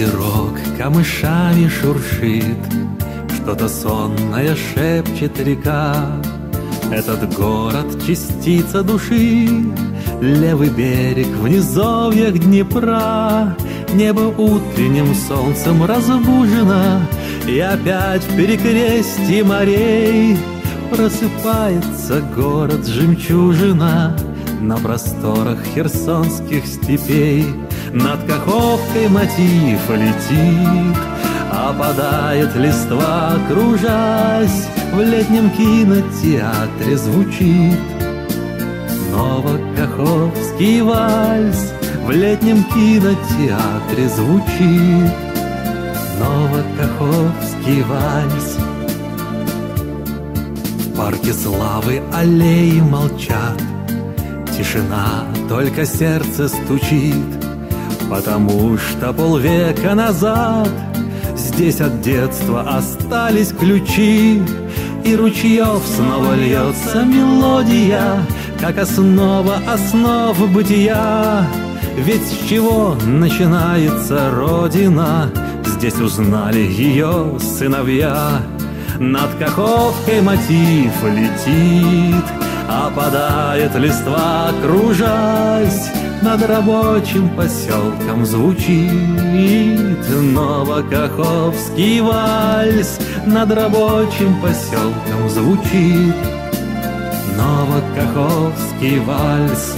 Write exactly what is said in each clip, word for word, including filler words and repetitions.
Ветерок камышами шуршит, что-то сонное шепчет река. Этот город — частица души, левый берег в низовьях Днепра. Небо утренним солнцем разбужено, и опять в перекрестье морей просыпается город-жемчужина на просторах херсонских степей. Над Каховкой мотив летит, опадает листва, кружась, в летнем кинотеатре звучит Новокаховский вальс. В летнем кинотеатре звучит Новокаховский вальс. В парке славы аллеи молчат, тишина, только сердце стучит, потому что полвека назад здесь от детства остались ключи, и ручьев снова льется мелодия, как основа основ бытия. Ведь с чего начинается Родина, здесь узнали ее сыновья. Над Каховкой мотив летит, опадает листва, кружась, над рабочим поселком звучит Новокаховский вальс. Над рабочим поселком звучит Новокаховский вальс.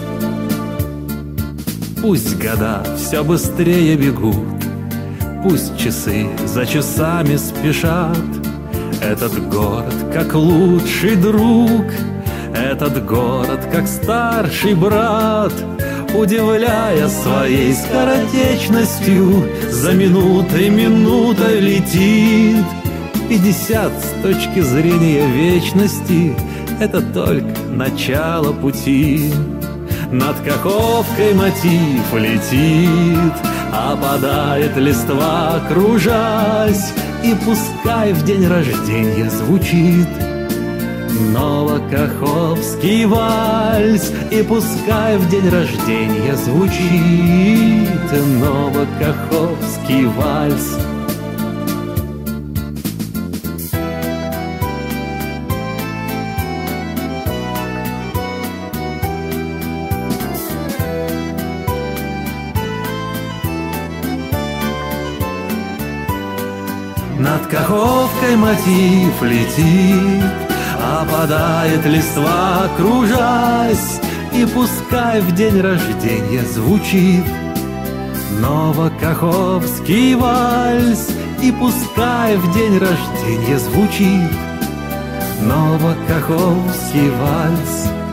Пусть года все быстрее бегут, пусть часы за часами спешат, этот город как лучший друг, этот город как старший брат, удивляя своей скоротечностью, за минутой минутой летит. Пятьдесят с точки зрения вечности — это только начало пути. Над Каховкой мотив летит, опадает листва, кружась, и пускай в день рождения звучит Новокаховский вальс. И пускай в день рождения звучит Новокаховский вальс. Над Каховкой мотив летит, опадает листва, кружась, и пускай в день рождения звучит Новокаховский вальс. И пускай в день рождения звучит Новокаховский вальс.